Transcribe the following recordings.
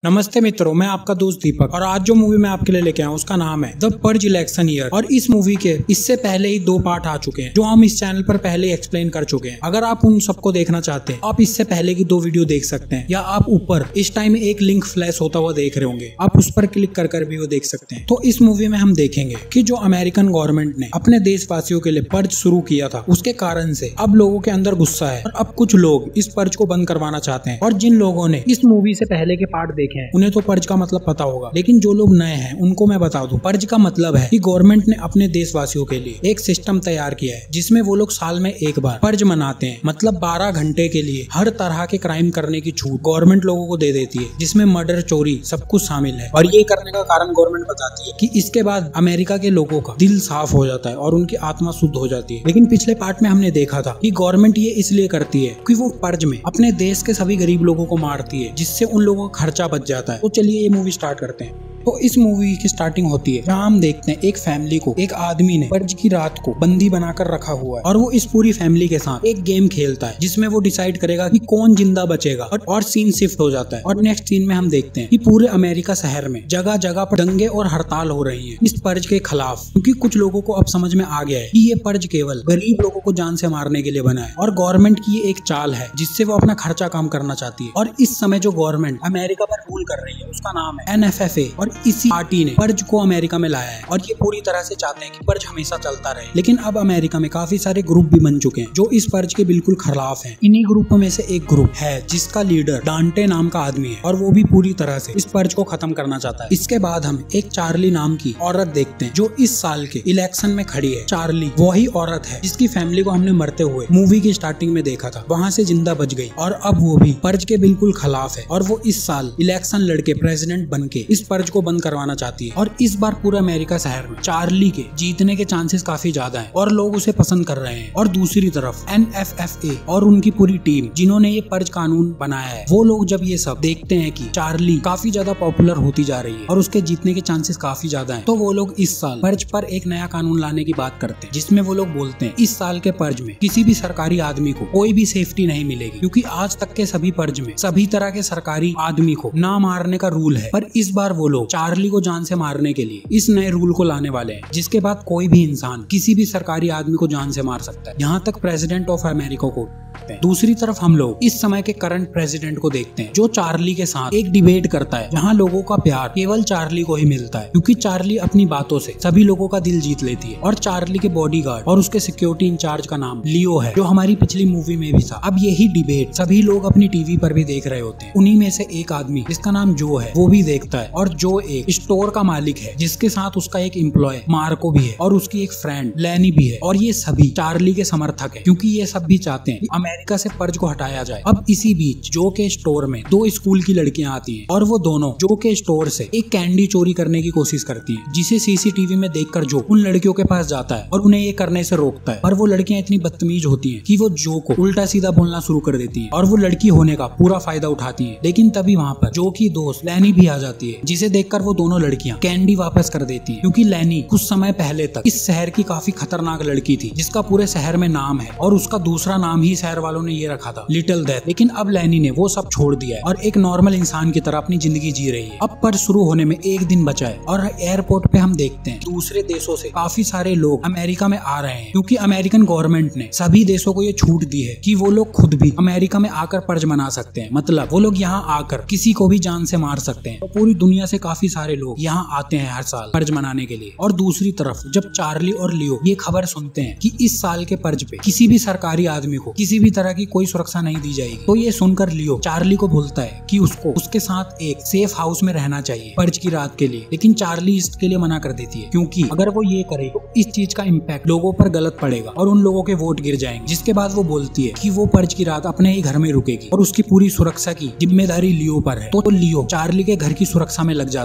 नमस्ते मित्रों, मैं आपका दोस्त दीपक और आज जो मूवी मैं आपके लिए लेके आया हूँ उसका नाम है द पर्ज इलेक्शन ईयर। और इस मूवी के इससे पहले ही 2 पार्ट आ चुके हैं जो हम इस चैनल पर पहले ही एक्सप्लेन कर चुके हैं। अगर आप उन सबको देखना चाहते हैं आप इससे पहले की 2 वीडियो देख सकते हैं, या आप ऊपर इस टाइम एक लिंक फ्लैश होता हुआ देख रहे होंगे, आप उस पर क्लिक कर भी वो देख सकते हैं। तो इस मूवी में हम देखेंगे कि जो अमेरिकन गवर्नमेंट ने अपने देशवासियों के लिए पर्ज शुरू किया था उसके कारण से अब लोगों के अंदर गुस्सा है और अब कुछ लोग इस पर्ज को बंद करवाना चाहते हैं। और जिन लोगों ने इस मूवी से पहले के पार्ट देखे हैं उन्हें तो पर्ज का मतलब पता होगा, लेकिन जो लोग नए हैं उनको मैं बता दूं, पर्ज का मतलब है कि गवर्नमेंट ने अपने देशवासियों के लिए एक सिस्टम तैयार किया है जिसमें वो लोग साल में एक बार पर्ज मनाते हैं। मतलब 12 घंटे के लिए हर तरह के क्राइम करने की छूट गवर्नमेंट लोगों को दे देती है, जिसमें मर्डर, चोरी सब कुछ शामिल है। और ये करने का कारण गवर्नमेंट बताती है कि इसके बाद अमेरिका के लोगों का दिल साफ हो जाता है और उनकी आत्मा शुद्ध हो जाती है। लेकिन पिछले पार्ट में हमने देखा था कि गवर्नमेंट ये इसलिए करती है कि वो पर्ज में अपने देश के सभी गरीब लोगों को मारती है, जिससे उन लोगों का खर्चा बच जाता है। तो चलिए ये मूवी स्टार्ट करते हैं। तो इस मूवी की स्टार्टिंग होती है जहाँ हम देखते हैं एक फैमिली को एक आदमी ने पर्ज की रात को बंदी बनाकर रखा हुआ है और वो इस पूरी फैमिली के साथ एक गेम खेलता है जिसमें वो डिसाइड करेगा कि कौन जिंदा बचेगा। और सीन शिफ्ट हो जाता है और नेक्स्ट सीन में हम देखते हैं कि पूरे अमेरिका शहर में जगह जगह पर दंगे और हड़ताल हो रही है इस पर्ज के खिलाफ, क्योंकि कुछ लोगों को अब समझ में आ गया है कि ये पर्ज केवल गरीब लोगों को जान से मारने के लिए बना है और गवर्नमेंट की ये एक चाल है जिससे वो अपना खर्चा कम करना चाहती है। और इस समय जो गवर्नमेंट अमेरिका पर रूल कर रही है उसका नाम है NFFA और इसी पार्टी ने पर्ज को अमेरिका में लाया है और ये पूरी तरह से चाहते हैं कि पर्ज हमेशा चलता रहे। लेकिन अब अमेरिका में काफी सारे ग्रुप भी बन चुके हैं जो इस पर्ज के बिल्कुल खिलाफ हैं। इन्हीं ग्रुपों में से एक ग्रुप है जिसका लीडर डांटे नाम का आदमी है और वो भी पूरी तरह से इस पर्ज को खत्म करना चाहता है। इसके बाद हम एक चार्ली नाम की औरत देखते हैं जो इस साल के इलेक्शन में खड़ी है। चार्ली वही औरत है जिसकी फैमिली को हमने मरते हुए मूवी की स्टार्टिंग में देखा था, वहाँ से जिंदा बच गई और अब वो भी पर्ज के बिल्कुल खिलाफ है और वो इस साल इलेक्शन लड़के प्रेसिडेंट बन के इस पर्ज को बंद करवाना चाहती है। और इस बार पूरे अमेरिका शहर में चार्ली के जीतने के चांसेस काफी ज्यादा हैं और लोग उसे पसंद कर रहे हैं। और दूसरी तरफ NFFA और उनकी पूरी टीम जिन्होंने ये पर्ज कानून बनाया है, वो लोग जब ये सब देखते हैं कि चार्ली काफी ज्यादा पॉपुलर होती जा रही है और उसके जीतने के चांसेस काफी ज्यादा हैं, तो वो लोग इस साल पर्ज पर एक नया कानून लाने की बात करते हैं जिसमें वो लोग बोलते हैं इस साल के पर्ज में किसी भी सरकारी आदमी को कोई भी सेफ्टी नहीं मिलेगी, क्योंकि आज तक के सभी पर्ज में सभी तरह के सरकारी आदमी को ना मारने का रूल है। पर इस बार वो लोग चार्ली को जान से मारने के लिए इस नए रूल को लाने वाले हैं जिसके बाद कोई भी इंसान किसी भी सरकारी आदमी को जान से मार सकता है, यहाँ तक प्रेसिडेंट ऑफ अमेरिका को। दूसरी तरफ हम लोग इस समय के करंट प्रेसिडेंट को देखते हैं जो चार्ली के साथ एक डिबेट करता है जहां लोगों का प्यार केवल चार्ली को ही मिलता है, क्योंकि चार्ली अपनी बातों से सभी लोगों का दिल जीत लेती है। और चार्ली के बॉडीगार्ड और उसके सिक्योरिटी इंचार्ज का नाम लियो है जो हमारी पिछली मूवी में भी था। अब यही डिबेट सभी लोग अपनी टीवी पर भी देख रहे होते हैं। उन्हीं में से एक आदमी जिसका नाम जो है वो भी देखता है और जो एक स्टोर का मालिक है जिसके साथ उसका एक एम्प्लॉय मार्को भी है और उसकी एक फ्रेंड लैनी भी है। और ये सभी चार्ली के समर्थक है क्योंकि ये सब भी चाहते हैं अमेरिका से पर्ज को हटाया जाए। अब इसी बीच जो के स्टोर में 2 स्कूल की लड़कियां आती हैं और वो दोनों जो के स्टोर से एक कैंडी चोरी करने की कोशिश करती हैं, जिसे CCTV में देखकर जो उन लड़कियों के पास जाता है और उन्हें ये करने से रोकता है। और वो लड़कियां इतनी बदतमीज होती हैं कि वो जो को उल्टा सीधा बोलना शुरू कर देती हैं और वो लड़की होने का पूरा फायदा उठाती हैं। लेकिन तभी वहाँ पर जो की दोस्त लैनी भी आ जाती है, जिसे देखकर वो दोनों लड़कियां कैंडी वापस कर देती है, क्योंकि लैनी कुछ समय पहले तक इस शहर की काफी खतरनाक लड़की थी जिसका पूरे शहर में नाम है और उसका दूसरा नाम ही शहर वालों ने ये रखा था, लिटिल डेथ। लेकिन अब लैनी ने वो सब छोड़ दिया है और एक नॉर्मल इंसान की तरह अपनी जिंदगी जी रही है। अब पर्ज शुरू होने में एक दिन बचा है और एयरपोर्ट पे हम देखते हैं दूसरे देशों से काफी सारे लोग अमेरिका में आ रहे हैं, क्योंकि अमेरिकन गवर्नमेंट ने सभी देशों को ये छूट दी है कि वो लोग खुद भी अमेरिका में आकर पर्ज मना सकते हैं। मतलब वो लोग यहाँ आकर किसी को भी जान से मार सकते हैं। तो पूरी दुनिया से काफी सारे लोग यहाँ आते हैं हर साल पर्ज मनाने के लिए। और दूसरी तरफ जब चार्ली और लियो ये खबर सुनते हैं कि इस साल के पर्ज पे किसी भी सरकारी आदमी को किसी भी तरह की कोई सुरक्षा नहीं दी जाएगी, तो ये सुनकर लियो चार्ली को बोलता है कि उसको उसके साथ एक सेफ हाउस में रहना चाहिए पर्ज की रात के लिए। लेकिन चार्ली इसके लिए मना कर देती है, क्योंकि अगर वो ये करे तो इस चीज का इम्पैक्ट लोगों पर गलत पड़ेगा और उन लोगों के वोट गिर जाएंगे। जिसके बाद वो बोलती है कि वो पर्ज की रात अपने ही घर में रुकेगी और उसकी पूरी सुरक्षा की जिम्मेदारी लियो पर है। तो लियो चार्ली के घर की सुरक्षा में लग जाता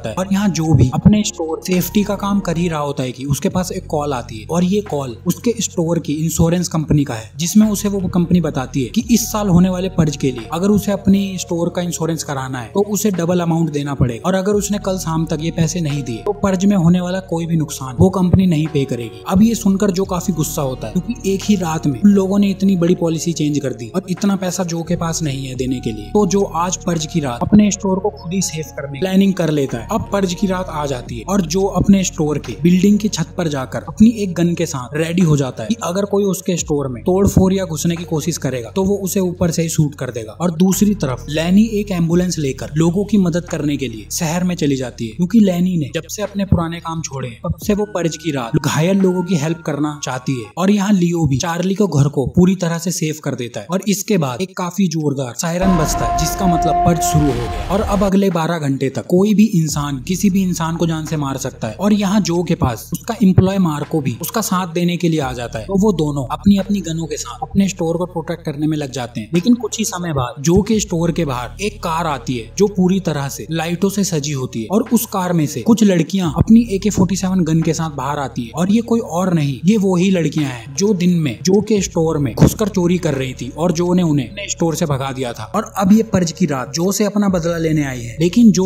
जाता है। और यहाँ जो भी अपने स्टोर सेफ्टी का काम कर ही रहा होता है कि उसके पास एक कॉल आती है और ये कॉल उसके स्टोर की इंश्योरेंस कंपनी का है, जिसमें उसे वो कंपनी बताती है कि इस साल होने वाले पर्ज के लिए अगर उसे अपनी स्टोर का इंश्योरेंस कराना है तो उसे डबल अमाउंट देना पड़ेगा, और अगर उसने कल शाम तक ये पैसे नहीं दिए तो पर्ज में होने वाला कोई भी नुकसान वो कंपनी नहीं पे करेगी। अब ये सुनकर जो काफी गुस्सा होता है, क्योंकि एक ही रात में उन लोगों ने इतनी बड़ी पॉलिसी चेंज कर दी और इतना पैसा जो के पास नहीं है देने के लिए, तो जो आज पर्ज की रात अपने स्टोर को खुद ही सेफ करने की प्लानिंग कर लेता है। अब पर्ज की रात आ जाती है और जो अपने स्टोर के बिल्डिंग की छत पर जाकर अपनी एक गन के साथ रेडी हो जाता है कि अगर कोई उसके स्टोर में तोड़फोड़ या घुसने की कोशिश करेगा तो वो उसे ऊपर से ही शूट कर देगा। और दूसरी तरफ लैनी एक एम्बुलेंस लेकर लोगों की मदद करने के लिए शहर में चली जाती है, क्योंकि लैनी ने जब से अपने पुराने काम छोड़े तब से वो पर्ज की रात घायल लोगों की हेल्प करना चाहती है। और यहाँ लियो भी चार्ली को घर को पूरी तरह से सेफ कर देता है। और इसके बाद एक काफी जोरदार सायरन बजता है, जिसका मतलब पर्ज शुरू हो गया। और अब अगले 12 घंटे तक कोई भी इंसान किसी भी इंसान को जान से मार सकता है। और यहाँ जो के पास उसका एम्प्लॉय मार्को भी उसका साथ देने के लिए आ जाता है, तो वो दोनों अपनी अपनी गनों के साथ अपने स्टोर को प्रोटेक्ट करने में लग जाते हैं। लेकिन कुछ ही समय बाद जो के स्टोर के बाहर एक कार आती है जो पूरी तरह से लाइटों से सजी होती है, और उस कार में से कुछ लड़कियां अपनी AK-47 गन के साथ बाहर आती है। और ये कोई और नहीं, ये वो ही लड़कियां हैं जो दिन में जो के स्टोर में घुसकर चोरी कर रही थी और जो ने उन्हें अपने स्टोर से भगा दिया था। और अब ये पर्ज की रात जो से अपना बदला लेने आई है, लेकिन जो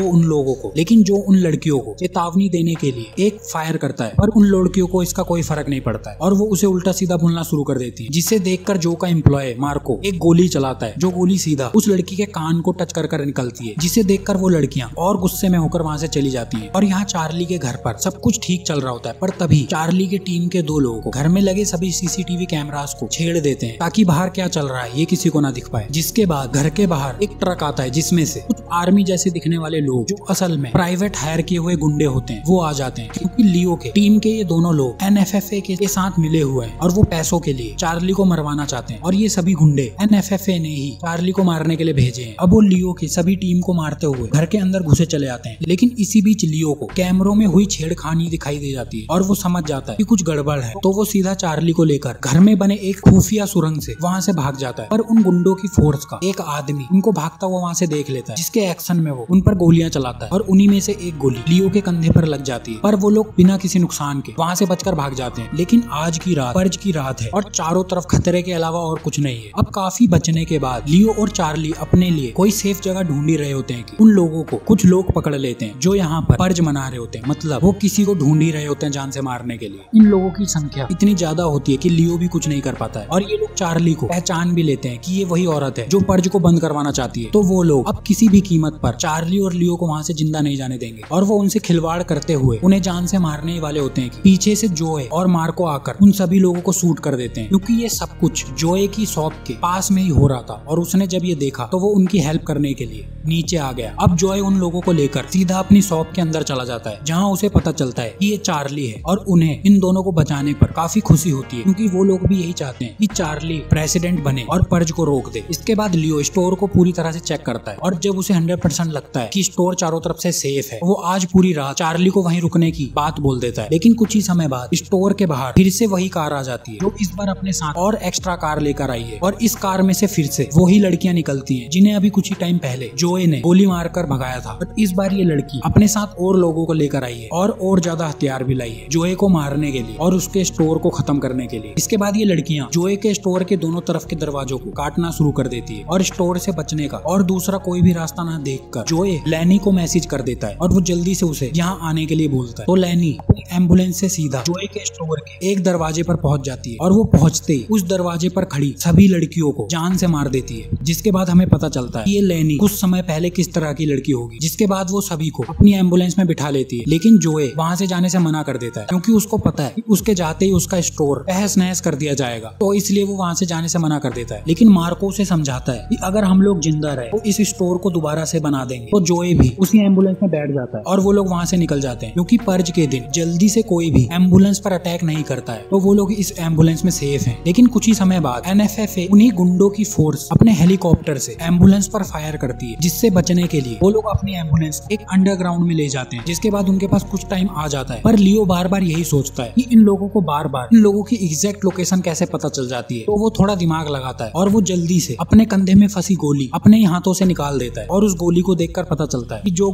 उन लड़कियों को चेतावनी देने के लिए एक फायर करता है, पर उन लड़कियों को इसका कोई फर्क नहीं पड़ता है और वो उसे उल्टा सीधा बोलना शुरू कर देती है, जिसे देखकर जो का एम्प्लॉय मार्को एक गोली चलाता है, जो गोली सीधा उस लड़की के कान को टच कर निकलती है, जिसे देखकर वो लड़कियां और गुस्से में होकर वहां से चली जाती हैं। और यहाँ चार्ली के घर पर सब कुछ ठीक चल रहा होता है, पर तभी चार्ली के टीम के 2 लोगों को घर में लगे सभी CCTV कैमरास को छेड़ देते हैं ताकि बाहर क्या चल रहा है ये किसी को ना दिख पाए। जिसके बाद घर के बाहर एक ट्रक आता है, जिसमें से कुछ आर्मी जैसे दिखने वाले लोग जो असल में प्राइवेट हायर किए हुए गुंडे होते हैं वो आ जाते हैं, क्योंकि लियो के टीम के ये दोनों लोग NFFA के साथ मिले हुए हैं और वो पैसों के लिए चार्ली को मरवाना चाहते हैं। और ये सभी गुंडे NFFA ने ही चार्ली को मारने के लिए भेजे हैं। अब वो लियो की सभी टीम को मारते हुए घर के अंदर घुसे चले आते हैं, लेकिन इसी बीच लियो को कैमरों में हुई छेड़खानी दिखाई दे जाती है और वो समझ जाता है कि कुछ गड़बड़ है, तो वो सीधा चार्ली को लेकर घर में बने एक खुफिया सुरंग से वहां से भाग जाता है। पर उन गुंडों की फोर्स का एक आदमी उनको भागता हुआ वहां से देख लेता है, जिसके एक्शन में वो उन पर गोलियां चलाता है और उन्हीं में से एक गोली लियो के कंधे पर लग जाती है। पर वो लोग बिना किसी नुकसान के वहां से बचकर भाग जाते हैं। लेकिन आज की रात पर्ज की रात है और चारों तरफ खतरे के अलावा और कुछ नहीं है। अब काफी बचने के बाद लियो और चार्ली अपने लिए कोई सेफ जगह ढूंढ ही रहे होते हैं कि उन लोगों को कुछ लोग पकड़ लेते हैं जो यहाँ पर पर्ज मना रहे होते हैं, मतलब वो किसी को ढूंढ ही रहे होते हैं जान से मारने के लिए। इन लोगों की संख्या इतनी ज्यादा होती है कि लियो भी कुछ नहीं कर पाता है और ये लोग चार्ली को पहचान भी लेते हैं कि ये वही औरत है जो पर्ज को बंद करवाना चाहती है। तो वो लोग अब किसी भी कीमत पर चार्ली और लियो को वहां से जिंदा नहीं जाने देंगे और वो उनसे खिलवाड़ करते हुए उन्हें जान से मारने ही वाले होते हैं कि पीछे से जोए और मार्को आकर उन सभी लोगों को शूट कर देते हैं, क्योंकि ये सब कुछ जोए की शॉप के पास में ही हो रहा था। और उसने जब ये देखा तो वो उनकी हेल्प करने के लिए नीचे आ गया। अब जोए उन लोगों को लेकर सीधा अपनी शॉप के अंदर चला जाता है, जहाँ उसे पता चलता है कि ये चार्ली है और उन्हें इन दोनों को बचाने पर काफी खुशी होती है, क्योंकि वो लोग भी यही चाहते हैं कि चार्ली प्रेसिडेंट बने और पर्ज को रोक दे। इसके बाद लियो स्टोर को पूरी तरह से चेक करता है और जब उसे 100% लगता है कि स्टोर चारों तरफ से सेफ है, वो आज पूरी रात चार्ली को वहीं रुकने की बात बोल देता है। लेकिन कुछ ही समय बाद स्टोर के बाहर फिर से वही कार आ जाती है, जो इस बार अपने साथ और एक्स्ट्रा कार लेकर आई है। और इस कार में से फिर से वही लड़कियां निकलती हैं जिन्हें अभी कुछ ही टाइम पहले जोए ने गोली मारकर भगाया था। और इस बार ये लड़की अपने साथ और लोगों को लेकर आई है और ज्यादा हथियार भी लाई है जोए को मारने के लिए और उसके स्टोर को खत्म करने के लिए। इसके बाद ये लड़कियां जोए के स्टोर के दोनों तरफ के दरवाजों को काटना शुरू कर देती है और स्टोर से बचने का और दूसरा कोई भी रास्ता न देखकर जोए लैनी को मैसेज कर देता है और वो जल्दी से उसे यहाँ आने के लिए बोलता है। तो लैनी एम्बुलेंस से सीधा जोए के स्टोर के एक दरवाजे पर पहुंच जाती है और वो पहुंचते ही उस दरवाजे पर खड़ी सभी लड़कियों को जान से मार देती है। जिसके बाद हमें पता चलता है कि ये लैनी कुछ समय पहले किस तरह की लड़की होगी। जिसके बाद वो सभी को अपनी एम्बुलेंस में बिठा लेती है, लेकिन जोए वहां से जाने से मना कर देता है, क्योंकि उसको पता है कि उसके जाते ही उसका स्टोर तहस नहस कर दिया जाएगा, तो इसलिए वो वहां से जाने से मना कर देता है। लेकिन मार्को उसे समझाता है कि अगर हम लोग जिंदा रहे तो इस स्टोर को दोबारा से बना देंगे। तो जोए भी उसी एम्बुलेंस में बैठ जाता है और वो लोग वहां से निकल जाते हैं, क्योंकि पर्ज के दिन जल्दी से कोई भी एम्बुलेंस पर अटैक नहीं करता है, तो वो लोग इस एम्बुलेंस में सेफ हैं। लेकिन कुछ ही समय बाद NFFA उन्हीं गुंडों की फोर्स अपने हेलीकॉप्टर से एम्बुलेंस पर फायर करती है, जिससे बचने के लिए वो लोग अपनी एम्बुलेंस एक अंडरग्राउंड में ले जाते हैं। जिसके बाद उनके पास कुछ टाइम आ जाता है, पर लियो बार बार यही सोचता है कि इन लोगों को बार बार इन लोगों की एग्जैक्ट लोकेशन कैसे पता चल जाती है। तो वो थोड़ा दिमाग लगाता है और वो जल्दी से अपने कंधे में फंसी गोली अपने हाथों से निकाल देता है और उस गोली को देखकर पता चलता है कि जो गोली उसे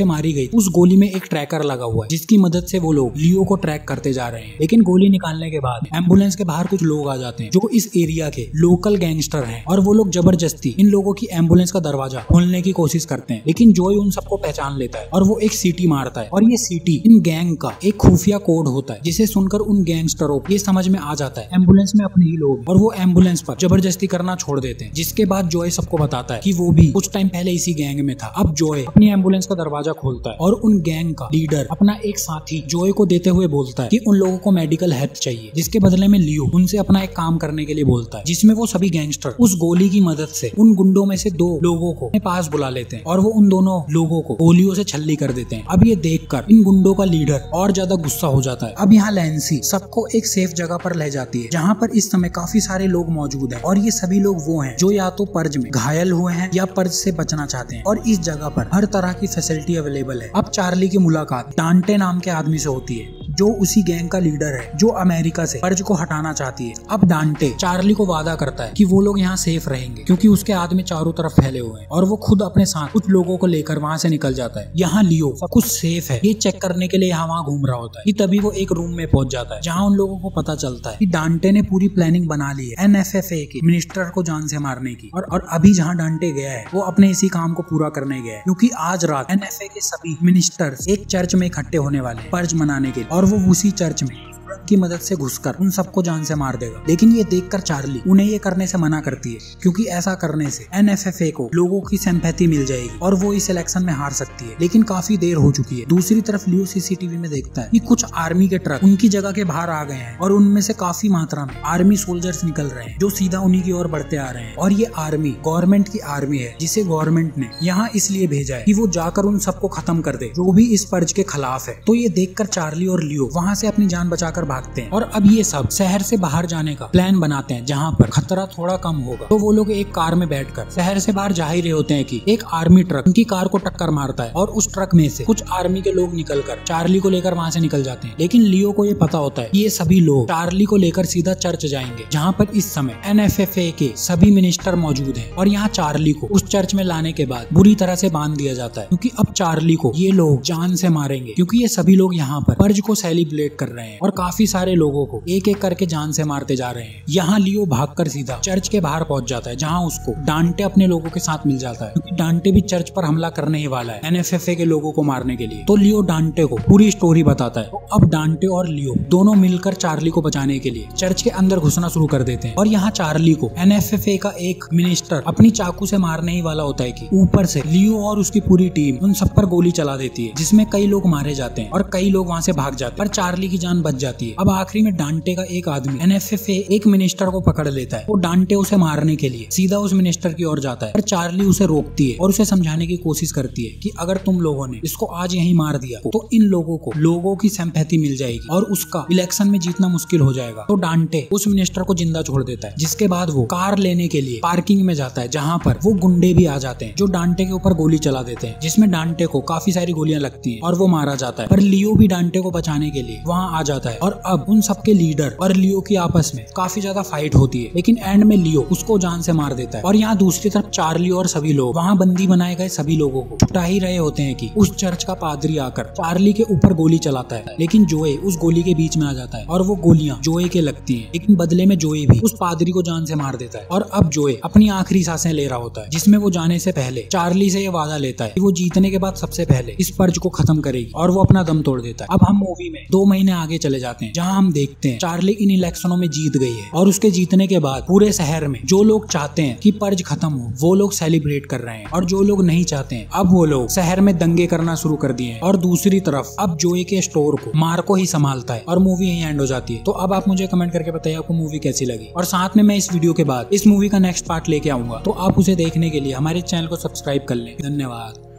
से मारी गई उस गोली में एक ट्रैकर लगा हुआ है जिसकी मदद से वो लोग लियो को ट्रैक करते जा रहे हैं। लेकिन गोली निकालने के बाद एम्बुलेंस के बाहर कुछ लोग आ जाते हैं जो इस एरिया के लोकल गैंगस्टर हैं और वो लोग जबरदस्ती इन लोगों की एम्बुलेंस का दरवाजा खोलने की कोशिश करते हैं। लेकिन जॉय उन सबको पहचान लेता है और वो एक सीटी मारता है और ये सीटी इन गैंग का एक खुफिया कोड होता है जिसे सुनकर उन गैंगस्टरों को ये समझ में आ जाता है एम्बुलेंस में अपने ही लोग और वो एम्बुलेंस पर जबरदस्ती करना छोड़ देते हैं। जिसके बाद जॉय सबको बताता है कि वो भी कुछ टाइम पहले इसी गैंग में था। अब जॉय अपनी एम्बुलेंस का दरवाजा खोलता है और उन गैंग का लीडर अपना एक साथी जॉय को देते हुए बोलता है कि उन लोगों को मेडिकल हेल्प चाहिए। जिसके बदले में लियो उनसे अपना एक काम करने के लिए बोलता है जिसमें वो सभी गैंगस्टर उस गोली की मदद से उन गुंडों में से 2 लोगों को अपने पास बुला लेते हैं और वो उन दोनों लोगों को गोलियों से छल्ली कर देते हैं। अब ये देखकर इन गुंडों का लीडर और ज्यादा गुस्सा हो जाता है। अब यहाँ लैंसी सबको एक सेफ जगह पर ले जाती है जहाँ पर इस समय काफी सारे लोग मौजूद हैं और ये सभी लोग वो हैं जो या तो पर्ज में घायल हुए हैं या पर्ज से बचना चाहते हैं और इस जगह पर हर तरह की फैसिलिटी अवेलेबल है। अब चार्ली की मुलाकात डांटे नाम के आदमी से होती है जो उसी गैंग का लीडर है जो अमेरिका से पर्ज को हटाना चाहती है। अब डांटे चार्ली को वादा करता है कि वो लोग यहाँ सेफ रहेंगे क्योंकि उसके आदमी चारों तरफ फैले हुए हैं और वो खुद अपने साथ कुछ लोगों को लेकर वहाँ से निकल जाता है। यहाँ लियो सब कुछ सेफ है ये चेक करने के लिए यहाँ वहाँ घूम रहा होता है कि तभी वो एक रूम में पहुंच जाता है जहाँ उन लोगों को पता चलता है कि डांटे ने पूरी प्लानिंग बना ली है NFFA के मिनिस्टर को जान से मारने की और अभी जहाँ डांटे गया है वो अपने इसी काम को पूरा करने गया है क्योंकि आज रात NFA के सभी मिनिस्टर्स एक चर्च में इकट्ठे होने वाले हैं पर्ज मनाने के लिए और वो उसी चर्च में की मदद से घुसकर उन सबको जान से मार देगा। लेकिन ये देखकर चार्ली उन्हें ये करने से मना करती है क्योंकि ऐसा करने से NFFA को लोगों की सिंपैथी मिल जाएगी और वो इस इलेक्शन में हार सकती है। लेकिन काफी देर हो चुकी है। दूसरी तरफ लियो CCTV में देखता है कि कुछ आर्मी के ट्रक उनकी जगह के बाहर आ गए हैं और उनमें से काफी मात्रा में आर्मी सोल्जर्स निकल रहे हैं जो सीधा उन्हीं की ओर बढ़ते आ रहे हैं और ये आर्मी गवर्नमेंट की आर्मी है जिसे गवर्नमेंट ने यहाँ इसलिए भेजा है कि वो जाकर उन सबको खत्म कर दे जो भी इस पर्ज के खिलाफ है। तो ये देखकर चार्ली और लियो वहाँ से अपनी जान बचाकर भागते हैं और अब ये सब शहर से बाहर जाने का प्लान बनाते हैं जहाँ पर खतरा थोड़ा कम होगा। तो वो लोग एक कार में बैठकर शहर से बाहर जा ही रहे होते हैं कि एक आर्मी ट्रक उनकी कार को टक्कर मारता है और उस ट्रक में से कुछ आर्मी के लोग निकलकर चार्ली को लेकर वहाँ से निकल जाते हैं। लेकिन लियो को ये पता होता है कि ये सभी लोग चार्ली को लेकर सीधा चर्च जाएंगे जहाँ पर इस समय NFFA के सभी मिनिस्टर मौजूद हैं और यहाँ चार्ली को उस चर्च में लाने के बाद बुरी तरह से बांध दिया जाता है क्योंकि अब चार्ली को ये लोग जान से मारेंगे क्योंकि ये सभी लोग यहाँ पर पर्ज को सेलिब्रेट कर रहे हैं और काफी सारे लोगों को एक एक करके जान से मारते जा रहे हैं। यहाँ लियो भागकर सीधा चर्च के बाहर पहुंच जाता है जहाँ उसको डांटे अपने लोगों के साथ मिल जाता है क्योंकि डांटे भी चर्च पर हमला करने ही वाला है NFFA के लोगों को मारने के लिए। तो लियो डांटे को पूरी स्टोरी बताता है। तो अब डांटे और लियो दोनों मिलकर चार्ली को बचाने के लिए चर्च के अंदर घुसना शुरू कर देते हैं और यहाँ चार्ली को NFFA का एक मिनिस्टर अपनी चाकू से मारने ही वाला होता है कि ऊपर से लियो और उसकी पूरी टीम उन सब पर गोली चला देती है जिसमें कई लोग मारे जाते हैं और कई लोग वहाँ से भाग जाते हैं पर चार्ली की जान बच जाती है। अब आखिरी में डांटे का एक आदमी NFFA एक मिनिस्टर को पकड़ लेता है। वो डांटे उसे मारने के लिए सीधा उस मिनिस्टर की ओर जाता है पर चार्ली उसे रोकती है और उसे समझाने की कोशिश करती है कि अगर तुम लोगों ने इसको आज यहीं मार दिया तो इन लोगों की सिंपैथी मिल जाएगी और उसका इलेक्शन में जीतना मुश्किल हो जाएगा। तो डांटे उस मिनिस्टर को जिंदा छोड़ देता है जिसके बाद वो कार लेने के लिए पार्किंग में जाता है जहाँ पर वो गुंडे भी आ जाते हैं जो डांटे के ऊपर गोली चला देते हैं जिसमें डांटे को काफी सारी गोलियां लगती हैं और वो मारा जाता है। पर लियो भी डांटे को बचाने के लिए वहाँ आ जाता है और अब उन सबके लीडर और लियो की आपस में काफी ज्यादा फाइट होती है लेकिन एंड में लियो उसको जान से मार देता है। और यहाँ दूसरी तरफ चार्ली और सभी लोग वहाँ बंदी बनाए गए सभी लोगों को छुटा ही रहे होते हैं कि उस चर्च का पादरी आकर चार्ली के ऊपर गोली चलाता है लेकिन जोए उस गोली के बीच में आ जाता है और वो गोलियां जोए के लगती हैं लेकिन बदले में जोए भी उस पादरी को जान से मार देता है। और अब जोए अपनी आखिरी सांसें ले रहा होता है जिसमें वो जाने से पहले चार्ली से ये वादा लेता है कि वो जीतने के बाद सबसे पहले इस पर्ज को खत्म करेगी और वो अपना दम तोड़ देता है। अब हम मूवी में 2 महीने आगे चले जाते हैं जहाँ हम देखते हैं चार्ली इन इलेक्शनों में जीत गई है और उसके जीतने के बाद पूरे शहर में जो लोग चाहते हैं कि पर्ज खत्म हो वो लोग सेलिब्रेट कर रहे हैं और जो लोग नहीं चाहते हैं अब वो लोग शहर में दंगे करना शुरू कर दिए हैं। और दूसरी तरफ अब जोए के स्टोर को मार्को ही संभालता है और मूवी यहीं एंड हो जाती है। तो अब आप मुझे कमेंट करके बताइए आपको मूवी कैसी लगी और साथ में मैं इस वीडियो के बाद इस मूवी का नेक्स्ट पार्ट लेके आऊंगा तो आप उसे देखने के लिए हमारे चैनल को सब्सक्राइब कर लें। धन्यवाद।